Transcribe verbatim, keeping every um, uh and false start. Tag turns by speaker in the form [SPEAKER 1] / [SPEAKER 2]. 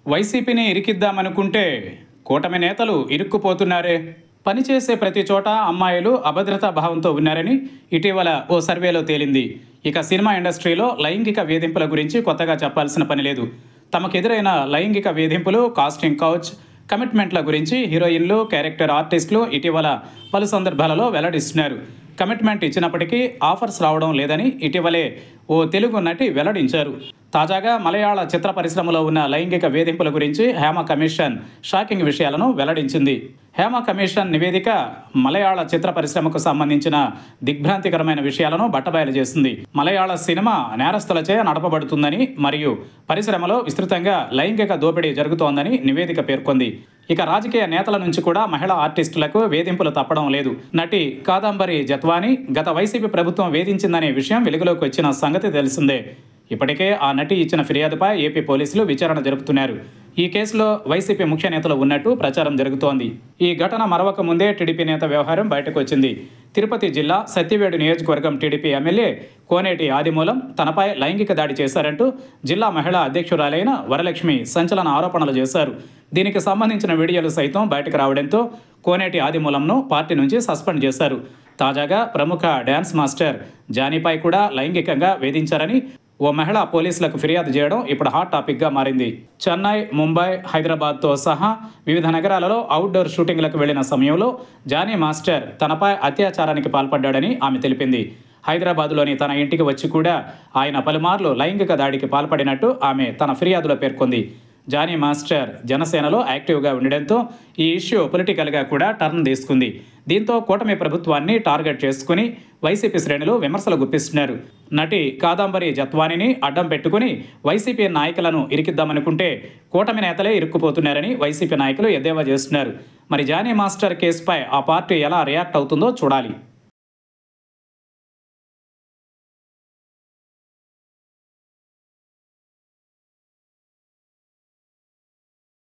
[SPEAKER 1] వైసీపీని ఇరికిద్దామనుకుంటే కూటమి నేతలు ఇరుక్కుపోతున్నారే. పనిచేసే ప్రతి చోట అమ్మాయిలు అభద్రతా భావంతో ఉన్నారని ఇటీవల ఓ సర్వేలో తేలింది. ఇక సినిమా ఇండస్ట్రీలో లైంగిక వేధింపుల గురించి కొత్తగా చెప్పాల్సిన పని లేదు. తమకెదురైన లైంగిక వేధింపులు, కాస్టింగ్ కౌచ్, కమిట్మెంట్ల గురించి హీరోయిన్లు, క్యారెక్టర్ ఆర్టిస్టులు ఇటీవల పలు సందర్భాలలో వెల్లడిస్తున్నారు. కమిట్మెంట్ ఇచ్చినప్పటికీ ఆఫర్స్ రావడం లేదని ఇటీవలే ఓ తెలుగు నటి వెల్లడించారు. తాజాగా మలయాళ చిత్ర పరిశ్రమలో ఉన్న లైంగిక వేధింపుల గురించి హేమ కమిషన్ షాకింగ్ విషయాలను వెల్లడించింది. హేమ కమిషన్ నివేదిక మలయాళ చిత్ర పరిశ్రమకు సంబంధించిన దిగ్భ్రాంతికరమైన విషయాలను బట్టబయలు చేసింది. మలయాళ సినిమా నేరస్తులచే నడపబడుతుందని మరియు పరిశ్రమలో విస్తృతంగా లైంగిక దోపిడీ జరుగుతోందని నివేదిక పేర్కొంది. ఇక రాజకీయ నేతల నుంచి కూడా మహిళా ఆర్టిస్టులకు వేధింపులు తప్పడం లేదు. నటి కాదంబరి జత్వాని గత వైసీపీ ప్రభుత్వం వేధించిందనే విషయం వెలుగులోకి వచ్చిన సంగతి తెలిసిందే. ఇప్పటికే ఆ నటి ఇచ్చిన ఫిర్యాదుపై ఏపీ పోలీసులు విచారణ జరుపుతున్నారు. ఈ కేసులో వైసీపీ ముఖ్య నేతలు ఉన్నట్టు ప్రచారం జరుగుతోంది. ఈ ఘటన మరవక ముందే టీడీపీ నేత వ్యవహారం బయటకు వచ్చింది. తిరుపతి జిల్లా సత్యవేడు నియోజకవర్గం టీడీపీ ఎమ్మెల్యే కోనేటి ఆదిమూలం తనపై లైంగిక దాడి చేశారంటూ జిల్లా మహిళా అధ్యక్షురాలైన వరలక్ష్మి సంచలన ఆరోపణలు చేశారు. దీనికి సంబంధించిన వీడియోలు సైతం బయటకు రావడంతో కోనేటి ఆదిమూలంను పార్టీ నుంచి సస్పెండ్ చేశారు. తాజాగా ప్రముఖ డ్యాన్స్ మాస్టర్ జానీపై కూడా లైంగికంగా వేధించారని ఓ మహిళ పోలీసులకు ఫిర్యాదు చేయడం ఇప్పుడు హాట్ టాపిక్గా మారింది. చెన్నై, ముంబై, హైదరాబాద్తో సహా వివిధ నగరాలలో అవుట్డోర్ షూటింగ్లకు వెళ్లిన సమయంలో జానీ మాస్టర్ తనపై అత్యాచారానికి పాల్పడ్డాడని ఆమె తెలిపింది. హైదరాబాదులోని తన ఇంటికి వచ్చి కూడా ఆయన పలుమార్లు లైంగిక దాడికి పాల్పడినట్టు ఆమె తన ఫిర్యాదులో పేర్కొంది. జానీ మాస్టర్ జనసేనలో యాక్టివ్గా ఉండడంతో ఈ ఇష్యూ పొలిటికల్గా కూడా టర్న్ తీసుకుంది. దీంతో కూటమి ప్రభుత్వాన్ని టార్గెట్ చేసుకుని వైసీపీ శ్రేణులు విమర్శలు గుప్పిస్తున్నారు. నటి కాదంబరి జత్వానిని అడ్డం పెట్టుకుని వైసీపీ నాయకులను ఇరికిద్దామనుకుంటే కూటమి నేతలే ఇరుక్కుపోతున్నారని వైసీపీ నాయకులు ఎద్దేవా చేస్తున్నారు. మరి జానీ మాస్టర్ కేసుపై ఆ పార్టీ ఎలా రియాక్ట్ అవుతుందో చూడాలి.